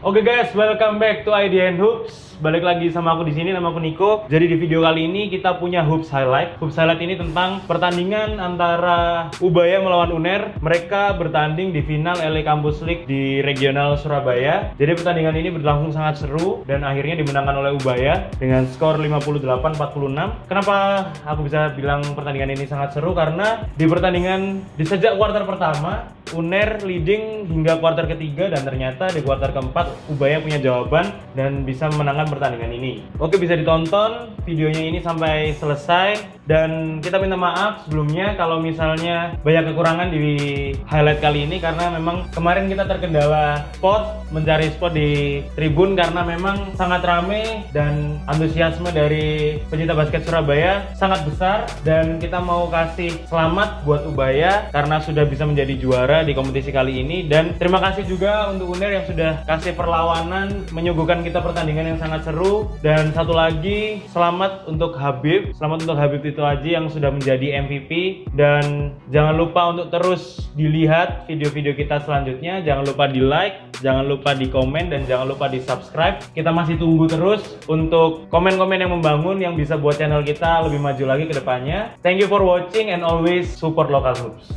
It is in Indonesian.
Oke guys, welcome back to IDN Hoops. Balik lagi sama aku di sini, nama aku Niko. Jadi di video kali ini kita punya Hoops Highlight. Hoops Highlight ini tentang pertandingan antara Ubaya melawan UNER. Mereka bertanding di final LA Campus League di regional Surabaya. Jadi pertandingan ini berlangsung sangat seru dan akhirnya dimenangkan oleh Ubaya dengan skor 58-46. Kenapa aku bisa bilang pertandingan ini sangat seru? Karena di pertandingan sejak kuarter pertama UNER leading hingga kuarter ketiga, dan ternyata di kuarter keempat Ubaya punya jawaban dan bisa memenangkan pertandingan ini. Oke, bisa ditonton videonya ini sampai selesai, dan kita minta maaf sebelumnya kalau misalnya banyak kekurangan di highlight kali ini karena memang kemarin kita terkendala mencari spot di tribun karena memang sangat rame dan antusiasme dari pencinta basket Surabaya sangat besar, dan kita mau kasih selamat buat Ubaya karena sudah bisa menjadi juara di kompetisi kali ini. Dan terima kasih juga untuk UNER yang sudah kasih perlawanan, menyuguhkan kita pertandingan yang sangat seru. Dan satu lagi, selamat untuk Habib Tito Aji yang sudah menjadi MVP. Dan jangan lupa untuk terus dilihat video-video kita selanjutnya. Jangan lupa di like, jangan lupa di komen, dan jangan lupa di subscribe. Kita masih tunggu terus untuk komen-komen yang membangun yang bisa buat channel kita lebih maju lagi ke depannya. Thank you for watching and always support local hoops.